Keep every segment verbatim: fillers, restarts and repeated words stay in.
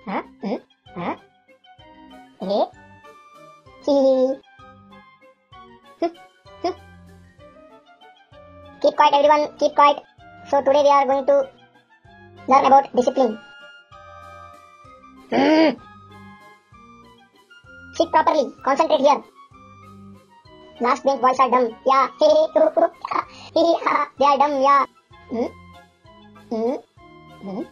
Huh? Hmm? Huh? Eh? Hee. Hmm? Hmm? Keep quiet, everyone. Keep quiet. So today we are going to learn about discipline. Hmm. Sit properly. Concentrate here. Last bench boys are dumb. Yeah. Hey, hey, hey, hey, ha. They are dumb. Yeah. Hmm? Hmm? Hmm?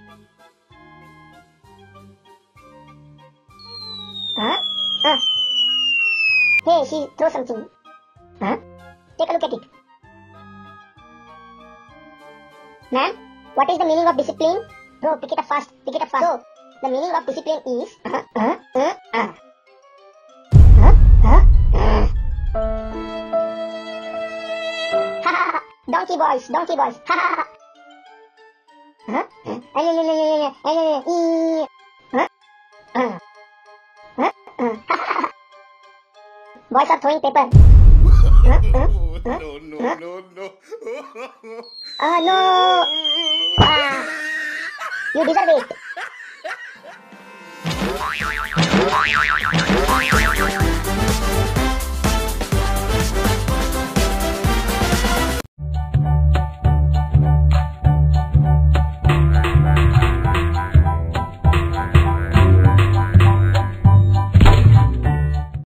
Huh? Huh? Hey, she throw something. Huh? Take a look at it. Ma'am, what is the meaning of discipline? Bro, pick it up fast. Pick it up fast. So, the meaning of discipline is uh, uh, uh, uh. Huh? Huh? Uh. Ha ha ha! Donkey boys, donkey boys. Ha ha ha! Huh? Huh? Huh? Uh. Huh? Uh. Ha ha ha! Boys are throwing paper. Huh? Huh? Huh? No, no, Huh? no, no. Ah, no! Ah, you deserve it.